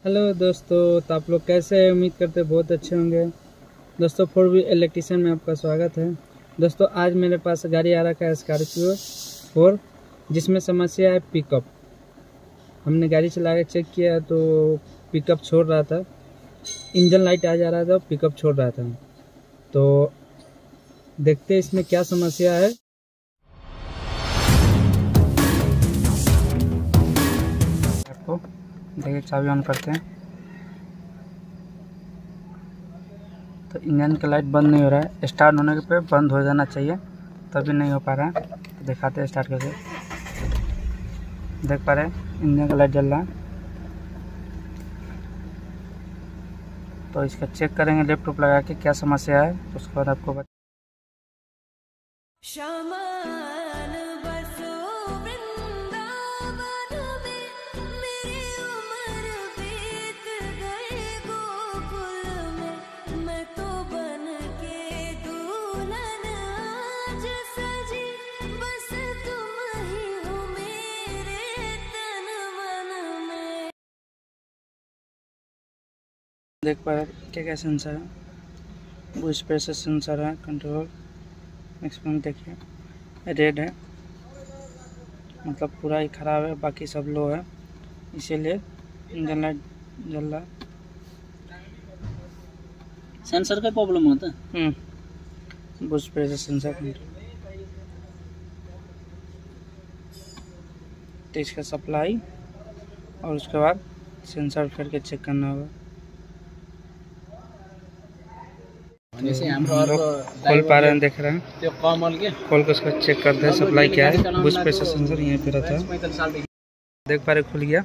Hello दोस्तों, तो आप लोग कैसे हैं? उम्मीद करते हैं बहुत अच्छे होंगे। दोस्तों, 4व्हील इलेक्ट्रिशियन में आपका स्वागत है। दोस्तों, आज मेरे पास गाड़ी आ रखा है स्कॉर्पियो 4, जिसमें समस्या है पिकअप। हमने गाड़ी चला के चेक किया तो पिकअप छोड़ रहा था, इंजन लाइट आ जा रहा था, पिकअप छोड़ रहा था। तो देखते हैं इसमें क्या समस्या है। आपको देखिए, चाबी ऑन करते हैं तो इंजन का लाइट बंद नहीं हो रहा है। स्टार्ट होने के पे बंद हो जाना चाहिए, तभी नहीं हो पा रहा है। तो दिखाते हैं स्टार्ट करके। देख पा रहे हैं इंजन का लाइट जल रहा है। तो इसका चेक करेंगे लैपटॉप लगा के क्या समस्या है, उसके बाद आपको बता। देख पा रहे क्या क्या सेंसर है। बुश प्रेशर सेंसर है, कंट्रोल एक्सपेंट देखिए रेड है, मतलब पूरा ही ख़राब है, बाकी सब लो है, इसीलिए इंजन लाइट जल रहा है। सेंसर का प्रॉब्लम होता है। बुश प्रेशर सेंसर कंट्रोल। तो इसका सप्लाई और उसके बाद सेंसर करके चेक करना होगा। जैसे हम खोल पा रहे हैं, देख रहे हैं, खोल के उसका चेक करते हैं सप्लाई क्या है। बुश प्रेशर सेंसर यहीं पे रहता है, देख पा रहे खुल गया।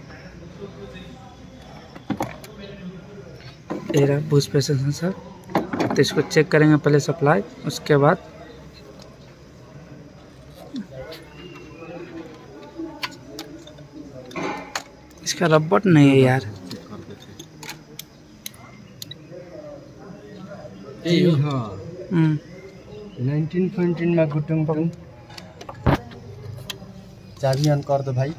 ये रहा बुश प्रेशर सेंसर। तो इसको चेक करेंगे पहले सप्लाई, उसके बाद इसका रबर नहीं है यार। हाँ 19 में गुटुंग चाबी ऑन कर दो भाई।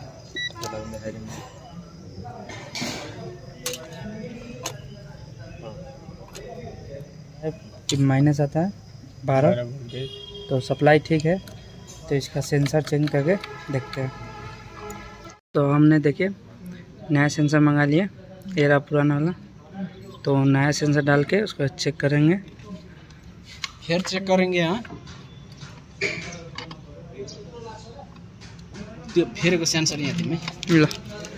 माइनस आता है 12, तो सप्लाई ठीक है। तो इसका सेंसर चेंज करके देखते हैं। तो हमने देखिए नया सेंसर मंगा लिया, ये रहा पुराना वाला। तो नया सेंसर डाल के उसको चेक करेंगे, फिर चेक करेंगे। हाँ तो फिर को सेंसर यहाँ थी ल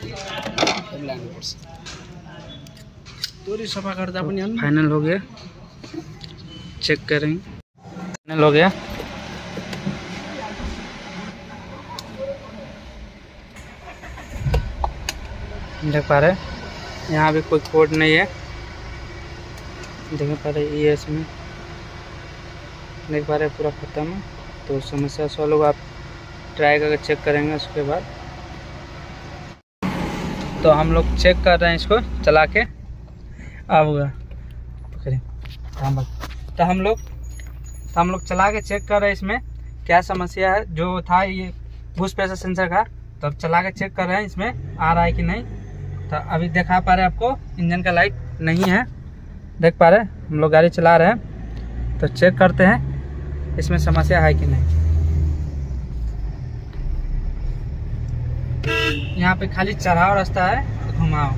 तोरी सफा करता पनि हम। फाइनल हो गया, चेक करेंगे। फाइनल हो गया। देख पा रहे यहाँ भी कोई कोड नहीं है, देख पा रहे ये इसमें देख पा रहे पूरा ख़त्म है। तो समस्या सॉल्व होगा, आप ट्राई करके चेक करेंगे। उसके बाद तो हम लोग चेक कर रहे हैं इसको चला के। अब पकड़े तो हम लोग चला के चेक कर रहे हैं इसमें क्या समस्या है। जो था ये बुश प्रेशर सेंसर का, तो अब चला के चेक कर रहे हैं इसमें आ रहा है कि नहीं। तो अभी दिखा पा रहे हैं आपको इंजन का लाइट नहीं है, देख पा रहे हैं। हम लोग गाड़ी चला रहे हैं तो चेक करते हैं इसमें समस्या है कि नहीं। यहाँ पे खाली चढ़ाव रास्ता है, घुमाओ।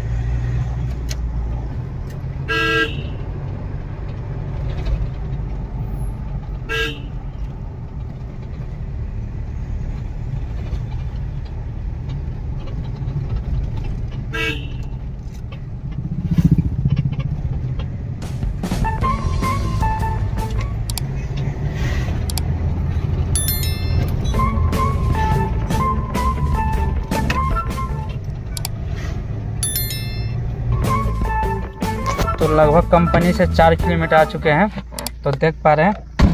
तो लगभग कंपनी से 4 किलोमीटर आ चुके हैं। तो देख पा रहे हैं,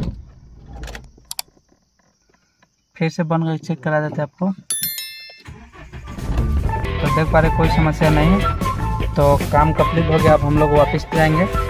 फिर से बन गई, चेक करा देते आपको। तो देख पा रहे कोई समस्या नहीं है। तो काम कंप्लीट हो गया। अब हम लोग वापस जाएंगे।